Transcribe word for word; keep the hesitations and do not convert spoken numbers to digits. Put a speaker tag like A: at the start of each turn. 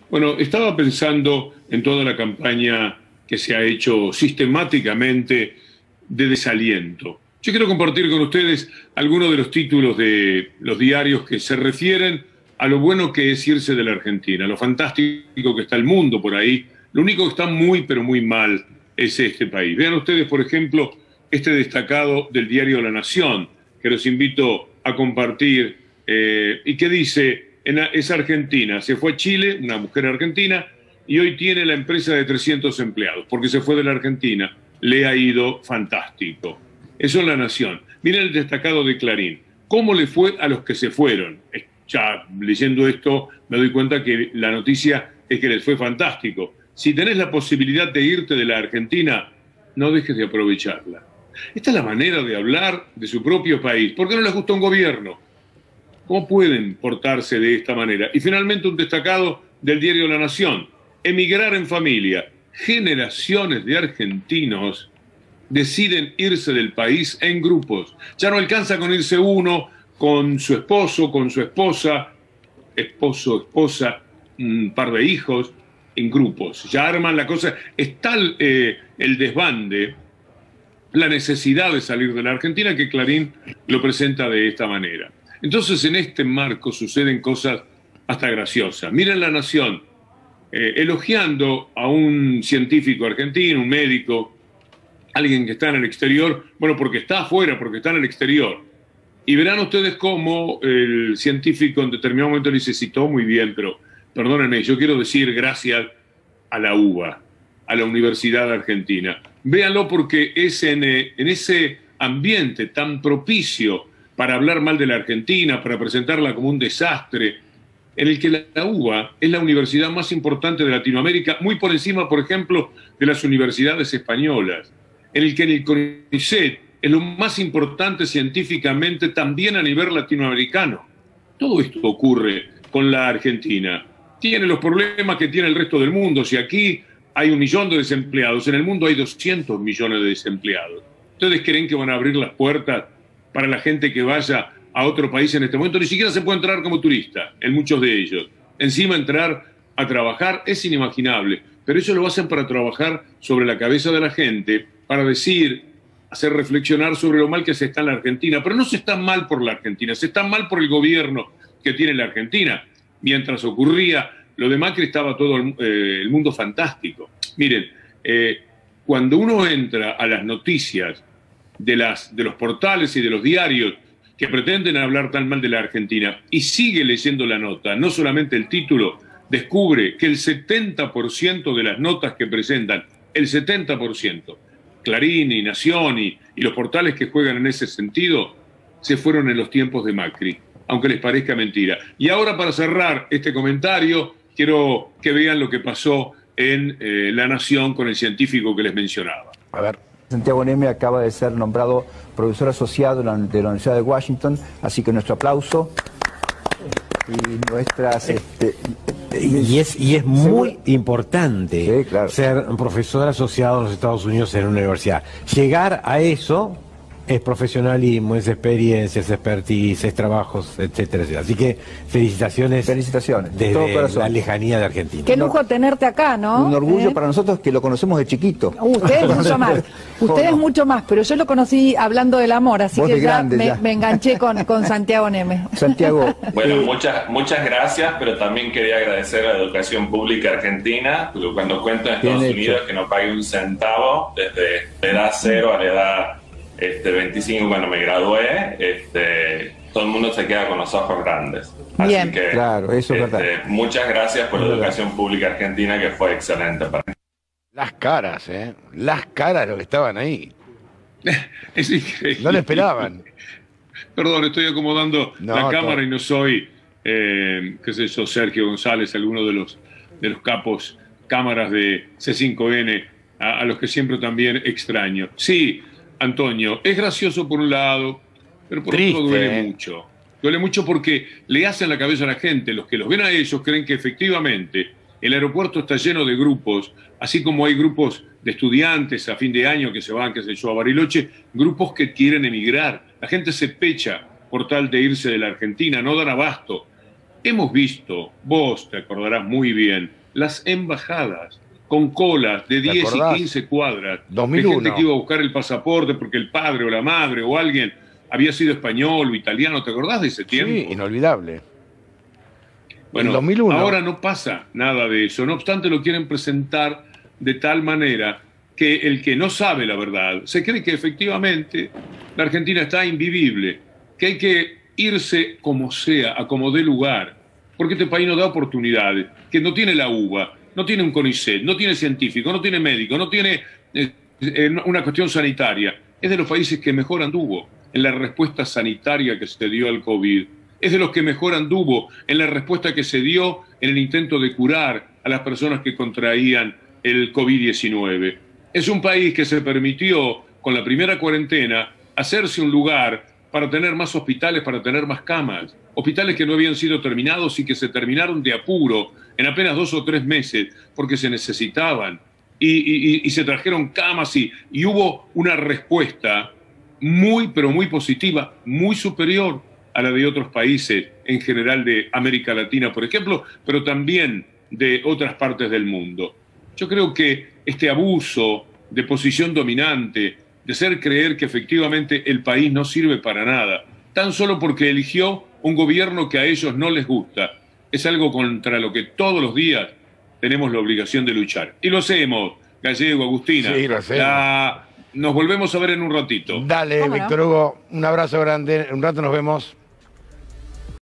A: Bueno, estaba pensando en toda la campaña que se ha hecho sistemáticamente de desaliento. Yo quiero compartir con ustedes algunos de los títulos de los diarios que se refieren a lo bueno que es irse de la Argentina, lo fantástico que está el mundo por ahí. Lo único que está muy, pero muy mal es este país. Vean ustedes, por ejemplo, este destacado del diario La Nación, que los invito a compartir, eh, y que dice, en, es argentina, se fue a Chile, una mujer argentina, y hoy tiene la empresa de trescientos empleados, porque se fue de la Argentina, le ha ido fantástico. Eso es La Nación. Miren el destacado de Clarín. ¿Cómo le fue a los que se fueron? Ya leyendo esto me doy cuenta que la noticia es que les fue fantástico. Si tenés la posibilidad de irte de la Argentina, no dejes de aprovecharla. Esta es la manera de hablar de su propio país. ¿Por qué no les gusta un gobierno? ¿Cómo pueden portarse de esta manera? Y finalmente un destacado del diario La Nación. Emigrar en familia. Generaciones de argentinos deciden irse del país en grupos. Ya no alcanza con irse uno, con su esposo, con su esposa, esposo, esposa, un par de hijos, en grupos. Ya arman la cosa. Es tal eh, el desbande, la necesidad de salir de la Argentina, que Clarín lo presenta de esta manera. Entonces, en este marco suceden cosas hasta graciosas. Miren La Nación, eh, elogiando a un científico argentino, un médico, alguien que está en el exterior, bueno, porque está afuera, porque está en el exterior. Y verán ustedes cómo el científico en determinado momento le dice, sí, todo muy bien, pero perdónenme, yo quiero decir gracias a la U B A, a la Universidad Argentina. Véanlo porque es en, en ese ambiente tan propicio para hablar mal de la Argentina, para presentarla como un desastre, en el que la U B A es la universidad más importante de Latinoamérica, muy por encima, por ejemplo, de las universidades españolas, en el que en el CONICET es lo más importante científicamente también a nivel latinoamericano. Todo esto ocurre con la Argentina. Tiene los problemas que tiene el resto del mundo. Si aquí hay un millón de desempleados, en el mundo hay doscientos millones de desempleados. ¿Ustedes creen que van a abrir las puertas para la gente que vaya a otro país en este momento? Ni siquiera se puede entrar como turista en muchos de ellos. Encima entrar a trabajar es inimaginable. Pero eso lo hacen para trabajar sobre la cabeza de la gente, para decir, hacer reflexionar sobre lo mal que se está en la Argentina. Pero no se está mal por la Argentina, se está mal por el gobierno que tiene la Argentina. Mientras ocurría lo de Macri estaba todo el, eh, el mundo fantástico. Miren, eh, cuando uno entra a las noticias de, las, de los portales y de los diarios que pretenden hablar tan mal de la Argentina y sigue leyendo la nota, no solamente el título, descubre que el setenta por ciento de las notas que presentan, el setenta por ciento, Clarín y Nación y, y los portales que juegan en ese sentido, se fueron en los tiempos de Macri, aunque les parezca mentira. Y ahora, para cerrar este comentario, quiero que vean lo que pasó en eh, La Nación con el científico que les mencionaba.
B: A ver.
C: Santiago Neme acaba de ser nombrado profesor asociado de la, de la Universidad de Washington, así que nuestro aplauso y nuestras... Este,
B: y, es, y es muy ¿seguro? importante
C: sí, claro.
B: ser un profesor asociado en los Estados Unidos en una universidad. Llegar a eso es profesionalismo, es experiencia, es expertise, es trabajos, etcétera, etcétera. Así que felicitaciones.
C: Felicitaciones.
B: Desde
C: todo corazón.
B: La lejanía de Argentina.
D: Qué lujo tenerte acá, ¿no?
C: Un orgullo
D: ¿Eh?
C: para nosotros que lo conocemos de chiquito.
D: Uh, ustedes mucho más. Ustedes
C: no?
D: mucho más, pero yo lo conocí hablando del amor, así
C: Vos
D: que ya,
C: grande,
D: me,
C: ya
D: me enganché con, con Santiago Neme.
C: Santiago.
E: Bueno,
C: eh,
E: muchas, muchas gracias, pero también quería agradecer a la educación pública argentina, porque cuando cuento en Estados
C: Bien
E: Unidos
C: hecho.
E: que no pagué un centavo, desde la edad cero a la edad este, veinticinco cuando me gradué, este, todo el mundo se queda con los ojos grandes. Así
D: Bien.
E: que,
C: Claro, eso es
E: este,
C: verdad.
E: muchas gracias por
C: Es
E: la
C: verdad.
E: educación pública argentina, que fue excelente para mí.
F: Las caras, ¿eh? Las caras de los que estaban ahí.
A: Es increíble.
F: No lo esperaban.
A: Perdón, estoy acomodando
F: No,
A: la
F: todo.
A: cámara y no soy, eh, qué sé yo, Sergio González, alguno de los, de los capos cámaras de C cinco N, a, a los que siempre también extraño. Sí, Antonio, es gracioso por un lado, pero por
F: Triste,
A: otro duele
F: eh.
A: mucho. Duele mucho porque le hacen la cabeza a la gente. Los que los ven a ellos creen que efectivamente el aeropuerto está lleno de grupos, así como hay grupos de estudiantes a fin de año que se van, qué sé yo, a Bariloche, grupos que quieren emigrar. La gente se pecha por tal de irse de la Argentina, no dan abasto. Hemos visto, vos te acordarás muy bien, las embajadas con colas de diez y quince cuadras,
F: dos mil uno.
A: de gente que iba a buscar el pasaporte porque el padre o la madre o alguien había sido español o italiano. ¿Te acordás de ese tiempo?
F: Sí, inolvidable.
A: Bueno,
F: en dos mil uno.
A: Ahora no pasa nada de eso. No obstante, lo quieren presentar de tal manera que el que no sabe la verdad se cree que efectivamente la Argentina está invivible, que hay que irse como sea, a como dé lugar, porque este país no da oportunidades, que no tiene la uva, no tiene un CONICET, no tiene científico, no tiene médico, no tiene eh, eh, una cuestión sanitaria. Es de los países que mejor anduvo en la respuesta sanitaria que se dio al COVID. Es de los que mejor anduvo en la respuesta que se dio en el intento de curar a las personas que contraían el COVID diecinueve. Es un país que se permitió, con la primera cuarentena, hacerse un lugar para tener más hospitales, para tener más camas. Hospitales que no habían sido terminados y que se terminaron de apuro en apenas dos o tres meses porque se necesitaban. Y, y, y se trajeron camas y, y hubo una respuesta muy, pero muy positiva, muy superior a la de otros países, en general de América Latina, por ejemplo, pero también de otras partes del mundo. Yo creo que este abuso de posición dominante, de hacer creer que efectivamente el país no sirve para nada, tan solo porque eligió un gobierno que a ellos no les gusta, es algo contra lo que todos los días tenemos la obligación de luchar. Y lo hacemos, Gallego, Agustina.
F: Sí, lo hacemos.
A: La... Nos volvemos a ver en un ratito.
F: Dale,
D: ¿Cómo no?
F: Víctor Hugo, un abrazo grande. En un rato nos vemos.